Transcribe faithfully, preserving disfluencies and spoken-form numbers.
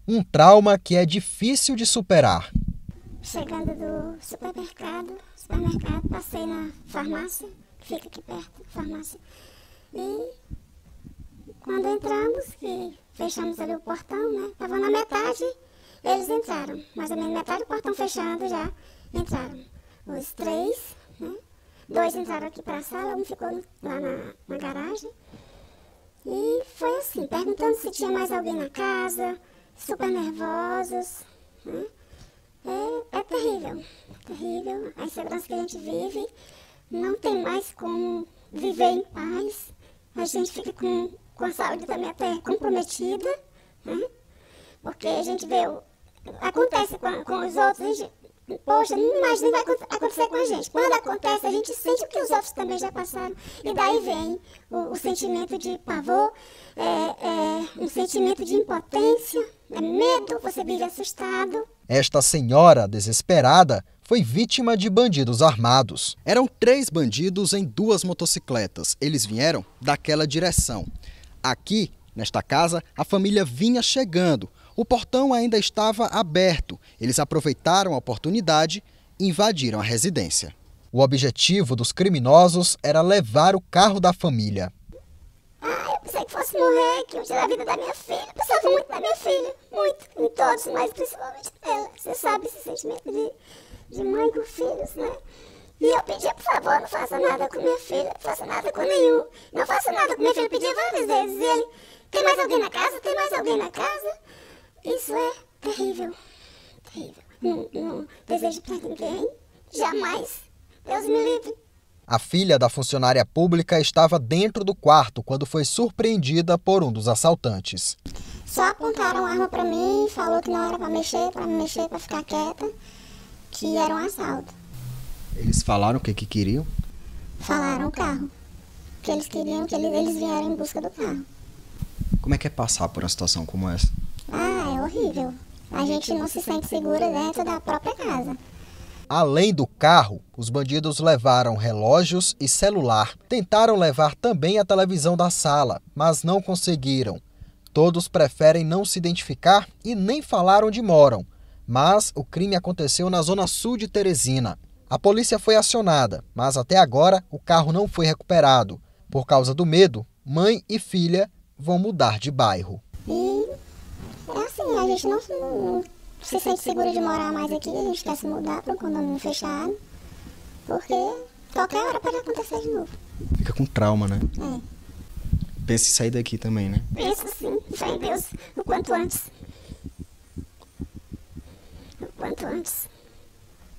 Um trauma que é difícil de superar. Chegando do supermercado, supermercado, passei na farmácia, que fica aqui perto, farmácia. E quando entramos, que fechamos ali o portão, né? Tava na metade, eles entraram. Mais ou menos metade do portão fechando já, entraram. Os três, né? Dois entraram aqui para a sala, um ficou lá na, na garagem. E foi assim, perguntando se tinha mais alguém na casa, super nervosos, né? É, é terrível, é terrível. A insegurança que a gente vive, não tem mais como viver em paz. A gente fica com, com a saúde também até comprometida, né? Porque a gente vê, acontece com, com os outros, a gente, poxa, não imagina que vai acontecer com a gente. Quando acontece, a gente sente o que os outros também já passaram. E daí vem o, o sentimento de pavor, é, é, um sentimento de impotência, é medo, você vive assustado. Esta senhora, desesperada, foi vítima de bandidos armados. Eram três bandidos em duas motocicletas. Eles vieram daquela direção. Aqui, nesta casa, a família vinha chegando. O portão ainda estava aberto. Eles aproveitaram a oportunidade e invadiram a residência. O objetivo dos criminosos era levar o carro da família. Ah, eu pensei que fosse morrer, que eu tirar a vida da minha filha. Eu pensava muito na minha filha, muito, em todos, mas principalmente nela. Você sabe esse sentimento de, de mãe com filhos, né? E eu pedia, por favor, não faça nada com minha filha, não faça nada com nenhum. Não faça nada com minha filha, eu pedia várias vezes. E ele, tem mais alguém na casa? Tem mais alguém na casa? Isso é terrível, terrível. Não, não desejo para ninguém, jamais. Deus me livre. A filha da funcionária pública estava dentro do quarto quando foi surpreendida por um dos assaltantes. Só apontaram a arma para mim, falou que não era para mexer, para me mexer, para ficar quieta, que era um assalto. Eles falaram o que, que queriam? Falaram o carro, que eles queriam que eles, eles vieram em busca do carro. Como é que é passar por uma situação como essa? Ah, é horrível. A gente não se sente segura dentro da própria casa. Além do carro, os bandidos levaram relógios e celular. Tentaram levar também a televisão da sala, mas não conseguiram. Todos preferem não se identificar e nem falar onde moram. Mas o crime aconteceu na zona sul de Teresina. A polícia foi acionada, mas até agora o carro não foi recuperado. Por causa do medo, mãe e filha vão mudar de bairro. E é assim, a gente não, não se sente segura de morar mais aqui, a gente quer se mudar para um condomínio fechado, porque qualquer hora pode acontecer de novo. Fica com trauma, né? É. Pensa em sair daqui também, né? Penso sim, fé em Deus, o quanto antes. O quanto antes.